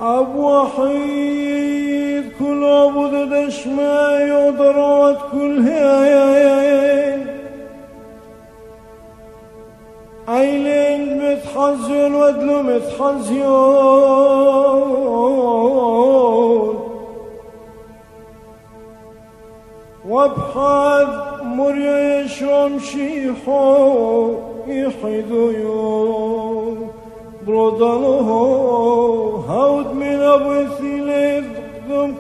أب وحيد كل عبد دشما يضرات كل هين عيلين متحزن ودلو متحزن وابحث مريا يشرم شيحو يحيدو يوم برودانه هود من أبو ثيلث ضم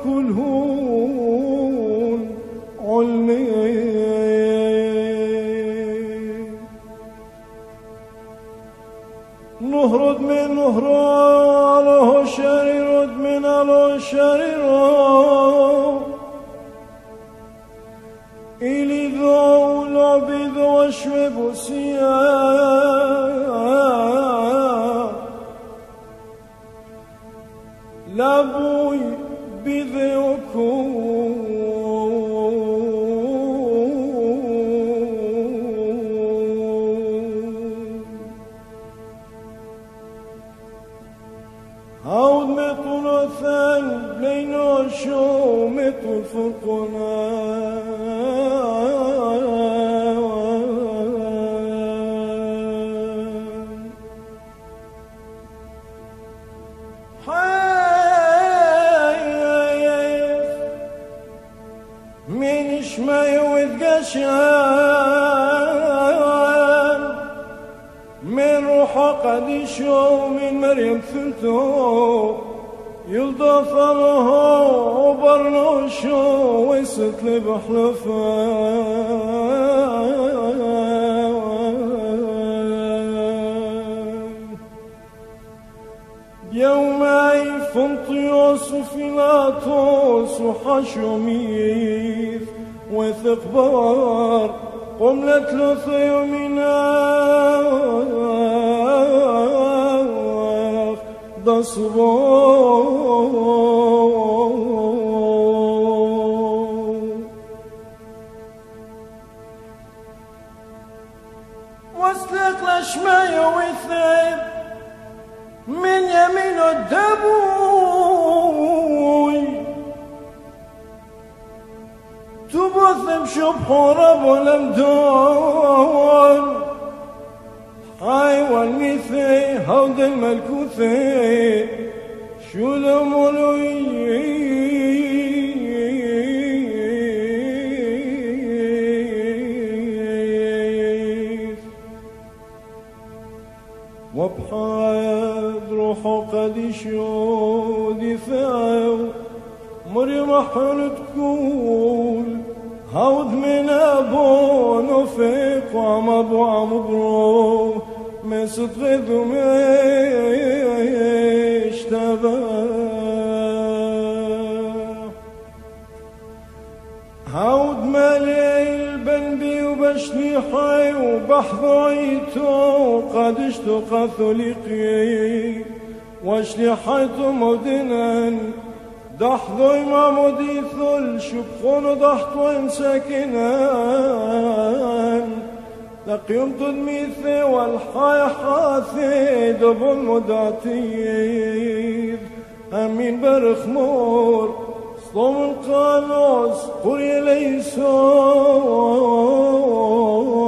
كلهون علمي نهرد من نهر على شريرد من على شريرد إلي ذو لعبي ذو أشوب سياه لابوي بذيوكم هاود مطل ثان بلينا شو مطل فرقنا ما يوذقشان من روحه قديشو من مريم ثلثو يلضف له وبرنوشو ويست لي بحلفان يوم فنطيوس وفيلاطوس وحشوميث وثق بار قملت له يومنا ضصبو واسلق لشمايا وثيب من يمين الدبوي تبثم شبحور ابو لمدون هاي والميثي هود الملكوثي شو المولوي وبحاد روحه قديشو دفاعه مريم حل تقول هود من أبو نفيق وعم أبو عمبرو مسد غذو مشتبه هود مالي البنبي وبشني حي وبحضيتو قدشتو قاثوليقي واشلي حيتو مدنا ضحضو إمام ديثل شبخون ضحطو ساكنان لقيم تدميثي والحي حاثي دبو المداتيذ أمين برخمور صوم القانوس قري ليسو